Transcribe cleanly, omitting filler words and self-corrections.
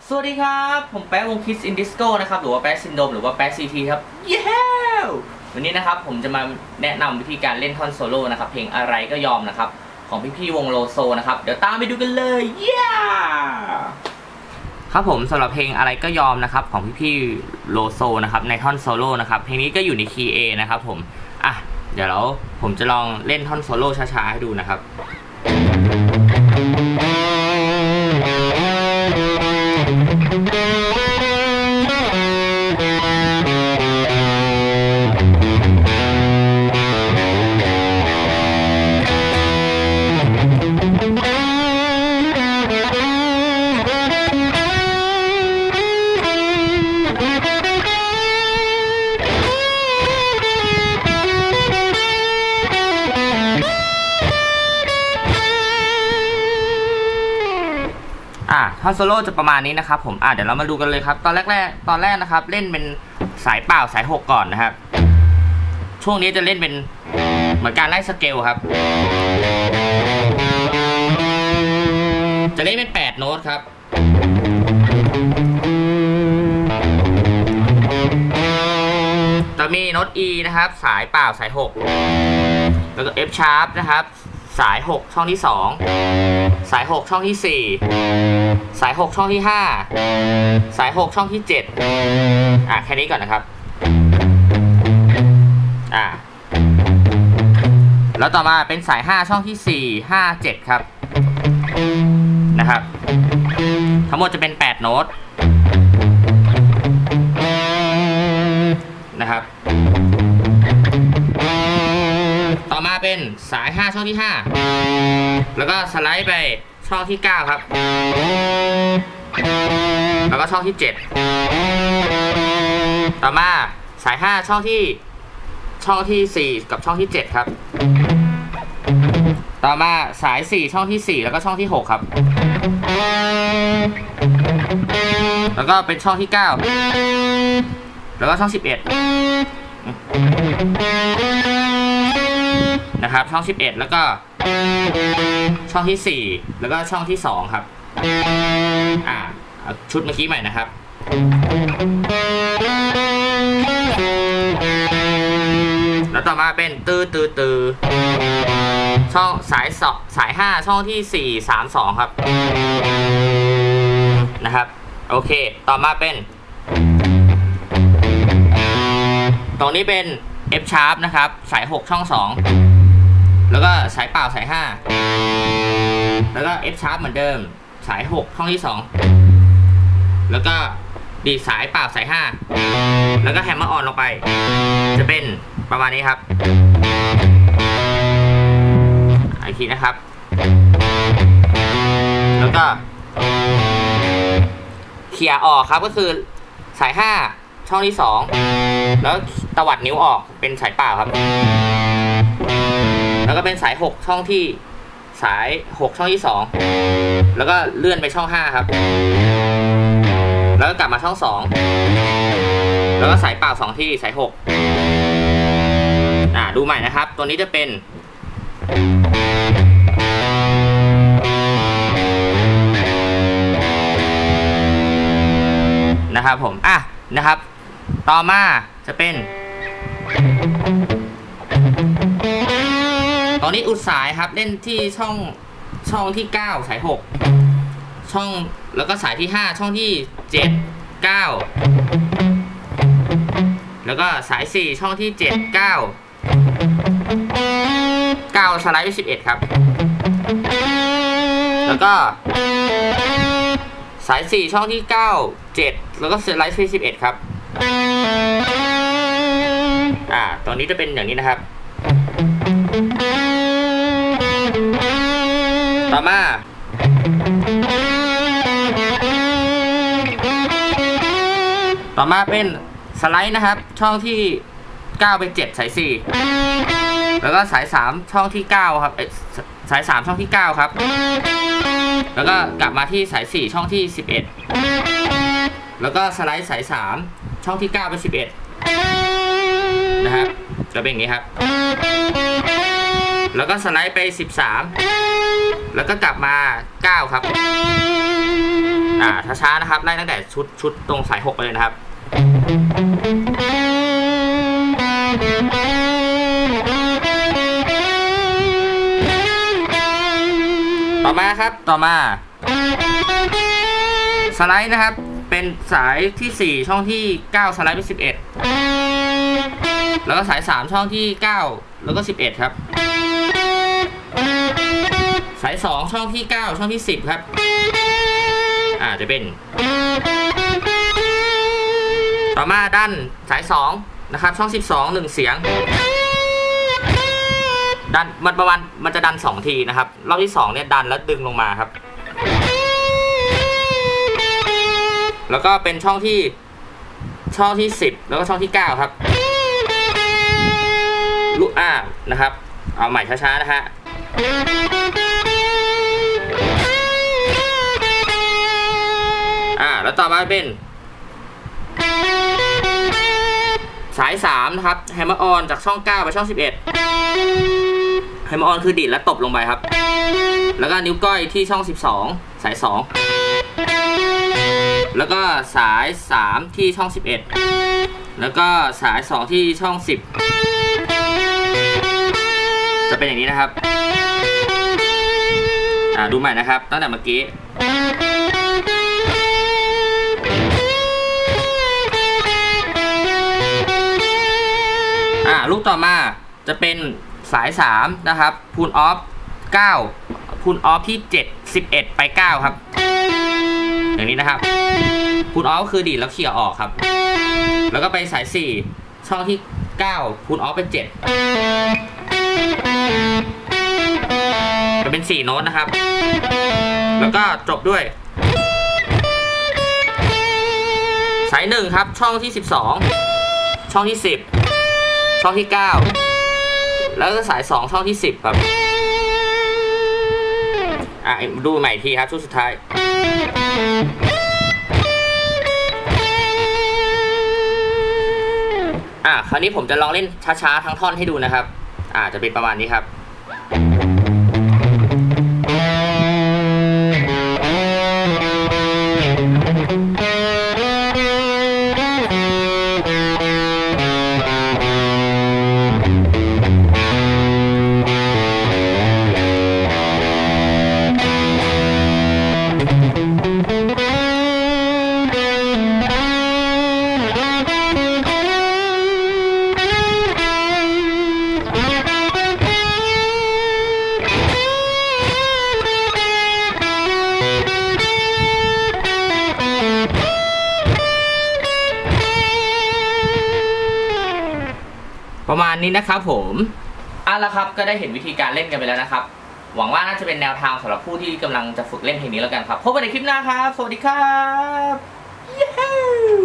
สวัสดีครับผมแป๊ะวงคิสอินดิสโก้นะครับหรือว่าแป๊ะซินโดมหรือว่าแป๊ะซีทีครับเย้วันนี้นะครับผมจะมาแนะนำวิธีการเล่นท่อนโซโล่นะครับเพลงอะไรก็ยอมนะครับของพี่ๆวงโลโซนะครับเดี๋ยวตามไปดูกันเลยเย้ครับผมสำหรับเพลงอะไรก็ยอมนะครับของพี่ๆโลโซนะครับในท่อนโซโล่นะครับเพลงนี้ก็อยู่ในคีย์ A นะครับผมเดี๋ยวผมจะลองเล่นท่อนโซโล่ช้าๆให้ดูนะครับท่อนโซโล่จะประมาณนี้นะครับผมเดี๋ยวเรามาดูกันเลยครับตอนแรกนะครับเล่นเป็นสายเปล่าสาย6ก่อนนะครับช่วงนี้จะเล่นเป็นเหมือนการไล่สเกลครับจะเล่นเป็น8โน้ตครับจะมีโน้ต E นะครับสายเปล่าสาย6แล้วก็ F sharp นะครับสาย6ช่องที่2สาย6ช่องที่4สาย6ช่องที่5สาย6ช่องที่7แค่นี้ก่อนนะครับแล้วต่อมาเป็นสาย5ช่องที่4 5 7ครับนะครับทั้งหมดจะเป็น8โน้ตนะครับต่อมาเป็นสาย5ช่องที่5แล้วก็สไลด์ไปช่องที่9ครับแล้วก็ช่องที่7ต่อมาสาย5ช่องที่4กับช่องที่7ครับต่อมาสาย4ช่องที่4แล้วก็ช่องที่6ครับแล้วก็เป็นช่องที่9แล้วก็ช่อง11นะครับช่อง11แล้วก็ช่องที่4แล้วก็ช่องที่2ครับชุดเมื่อกี้ใหม่นะครับแล้วต่อมาเป็นตือช่องสาย5ช่องที่4 3 2ครับนะครับโอเคต่อมาเป็นตรงนี้เป็น F sharp นะครับสาย6ช่อง2แล้วก็สายเปล่าสาย5แล้วก็ F sharp เหมือนเดิมสาย6ช่องที่2แล้วก็ดีสายเปล่าสาย5แล้วก็แฮมเมอร์ออนลงไปจะเป็นประมาณนี้ครับอีกทีนะครับแล้วก็เคลียร์ออกครับก็คือสาย5ช่องที่2แล้วตวัดนิ้วออกเป็นสายเปล่าครับแล้วก็เป็นสาย6ช่องที่2แล้วก็เลื่อนไปช่อง5ครับแล้วก็กลับมาช่อง2แล้วก็สายเปล่า2ที่สาย6ดูใหม่นะครับตัวนี้จะเป็นนะครับผมนะครับต่อมาจะเป็นตอนนี้อุดสายครับเล่นที่ช่องที่9สาย6ช่องแล้วก็สายที่5ช่องที่7 9แล้วก็สาย4ช่องที่7 9สไลด์ไป11ครับแล้วก็สาย4ช่องที่9 7แล้วก็สไลด์ไป11ครับตอนนี้จะเป็นอย่างนี้นะครับต่อมาเป็นสไลด์นะครับช่องที่9ไป7สาย4แล้วก็สาย3ช่องที่9ครับสาย3ช่องที่9ครับแล้วก็กลับมาที่สาย4ช่องที่11แล้วก็สไลด์สาย3ช่องที่9ไป11นะครับจะเป็นอย่างนี้ครับแล้วก็สไลด์ไป13แล้วก็กลับมา9ครับช้าๆนะครับไล่ตั้งแต่ชุดตรงสาย6ไปเลยนะครับต่อมาสไลด์นะครับเป็นสายที่4ช่องที่9สไลด์เป็น11แล้วก็สาย3ช่องที่9แล้วก็11ครับสาย2ช่องที่9ช่องที่10ครับจะเป็นต่อมาดันสาย2นะครับช่อง12 1เสียงดันมันจะดัน2ทีนะครับรอบที่2เนี่ยดันแล้วดึงลงมาครับแล้วก็เป็นช่องที่10แล้วก็ช่องที่9ครับลูกนะครับเอาใหม่ช้าๆนะฮะแล้วต่อมาเป็นสาย3นะครับแฮมเมอร์ออนจากช่อง9ไปช่อง11แฮมเมอร์ออนคือดีดและตบลงไปครับแล้วก็นิ้วก้อยที่ช่อง12สาย2แล้วก็สาย3ที่ช่อง11แล้วก็สาย2ที่ช่อง10จะเป็นอย่างนี้นะครับดูใหม่นะครับตั้งแต่เมื่อกี้ลูกต่อมาจะเป็นสาย3นะครับพูลออฟ9พูลออฟที่7 11ไป9ครับอย่างนี้นะครับพูลออฟคือดีดแล้วเขี่ยออกครับแล้วก็ไปสาย4ช่องที่9พูลออฟเป็น7จะเป็น4โน้ตนะครับแล้วก็จบด้วยสาย1ครับช่องที่12ช่องที่10ช่องที่9แล้วก็สาย2ช่องที่10ครับดูใหม่ทีครับชุดสุดท้ายคราวนี้ผมจะลองเล่นช้าๆทั้งท่อนให้ดูนะครับจะเป็นประมาณนี้ครับประมาณนี้นะครับผมละครับก็ได้เห็นวิธีการเล่นกันไปแล้วนะครับหวังว่าน่าจะเป็นแนวทางสำหรับผู้ที่กำลังจะฝึกเล่นเพลงนี้แล้วกันครับพบกันในคลิปหน้าครับสวัสดีครับ